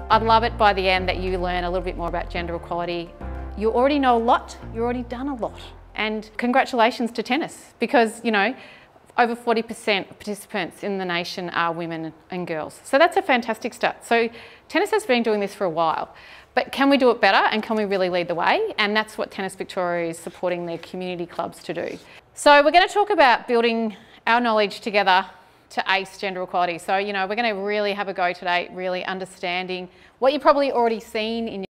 I'd love it by the end that you learn a little bit more about gender equality. You already know a lot, you've already done a lot. And congratulations to tennis, because, you know, over 40% of participants in the nation are women and girls. So that's a fantastic start. So tennis has been doing this for a while, but can we do it better and can we really lead the way? And that's what Tennis Victoria is supporting their community clubs to do. So we're going to talk about building our knowledge together to ace gender equality. So, you know, we're going to really have a go today, really understanding what you've probably already seen in